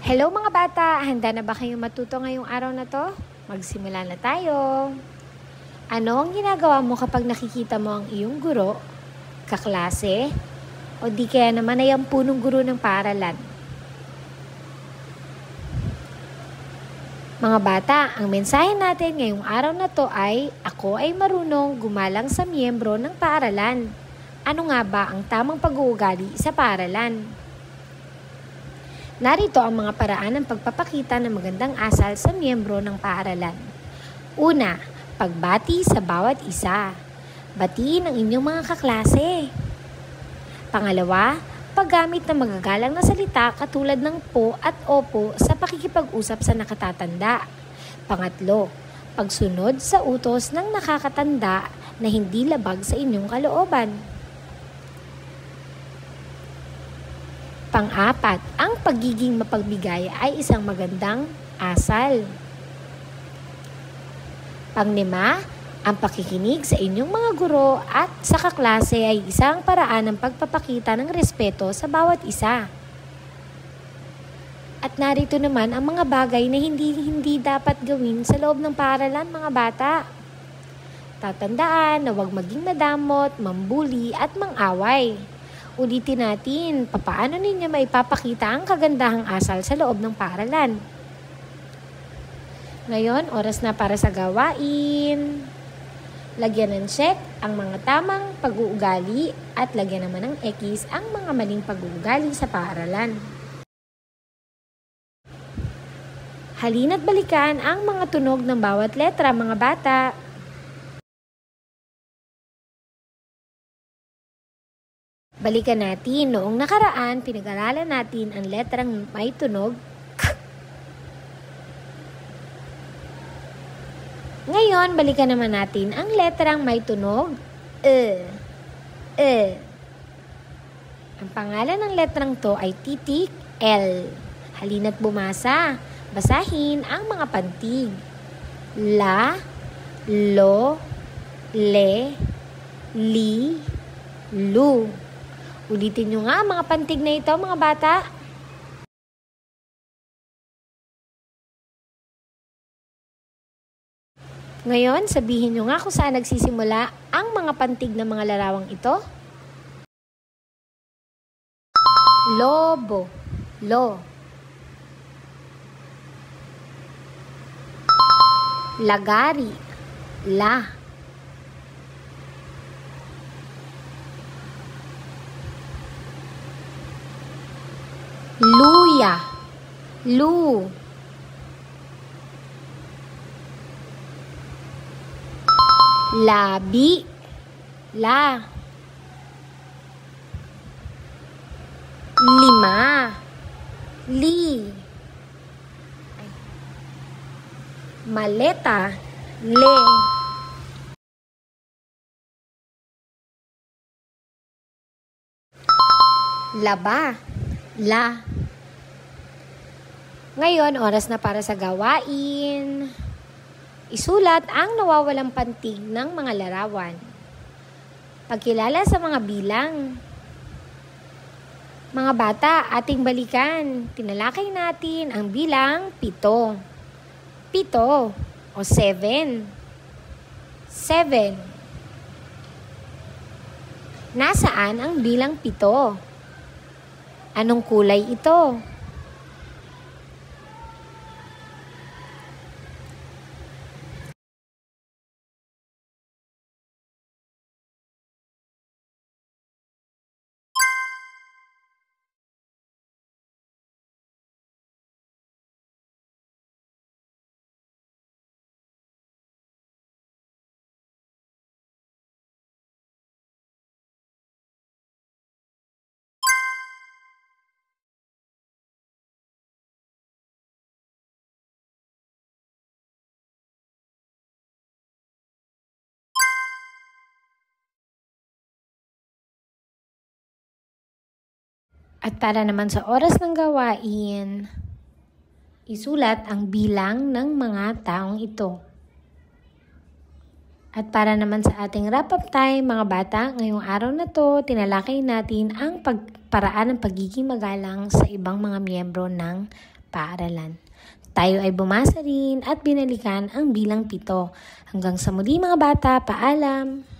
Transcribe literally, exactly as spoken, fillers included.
Hello mga bata! Handa na ba kayong matuto ngayong araw na to? Magsimula na tayo! Ano ang ginagawa mo kapag nakikita mo ang iyong guro, kaklase, o di kaya naman ay ang punong guro ng paaralan? Mga bata, ang mensahe natin ngayong araw na to ay ako ay marunong gumalang sa miyembro ng paaralan. Ano nga ba ang tamang pag-uugali sa paaralan? Narito ang mga paraan ng pagpapakita ng magandang asal sa miyembro ng paaralan. Una, pagbati sa bawat isa. Batiin ang inyong mga kaklase. Pangalawa, paggamit ng magagalang na salita katulad ng po at opo sa pakikipag-usap sa nakatatanda. Pangatlo, pagsunod sa utos ng nakakatanda na hindi labag sa inyong kalooban. Pang-apat, ang pagiging mapagbigay ay isang magandang asal. Panglima, ang pakikinig sa inyong mga guro at sa kaklase ay isang paraan ng pagpapakita ng respeto sa bawat isa. At narito naman ang mga bagay na hindi hindi dapat gawin sa loob ng paaralan, mga bata. Tatandaan na huwag maging madamot, mambuli at mang-away. Ulitin natin, papaano ninyo maipapakita ang kagandahang asal sa loob ng paaralan? Ngayon, oras na para sa gawain. Lagyan ng check ang mga tamang pag-uugali at lagyan naman ng X ang mga maling pag-uugali sa paaralan. Halina't balikan ang mga tunog ng bawat letra, mga bata. Balikan natin, noong nakaraan, pinag-aralan natin ang letrang may tunog K. Ngayon, balikan naman natin ang letrang may tunog E. E. Ang pangalan ng letrang to ay titik L. Halina't bumasa. Basahin ang mga pantig. La, lo, le, li, lu. Ulitin nyo nga mga pantig na ito, mga bata. Ngayon, sabihin nyo nga kung saan nagsisimula ang mga pantig ng mga larawang ito. Lobo, lo. Lagari, la. Luya, lu. Labi, la. Lima, li. Maleta, le. Laba, la. Ngayon, oras na para sa gawain. Isulat ang nawawalang pantig ng mga larawan. Pagkilala sa mga bilang. Mga bata, ating balikan. Tinalakay natin ang bilang pito. Pito o seven. Seven. Nasaan ang bilang pito? Anong kulay ito? At para naman sa oras ng gawain, isulat ang bilang ng mga taong ito. At para naman sa ating wrap-up time, mga bata, ngayong araw na to, tinalakay natin ang pagparaan ng pagiging magalang sa ibang mga miyembro ng paaralan. Tayo ay bumasa rin at binalikan ang bilang pito. Hanggang sa muli mga bata, paalam!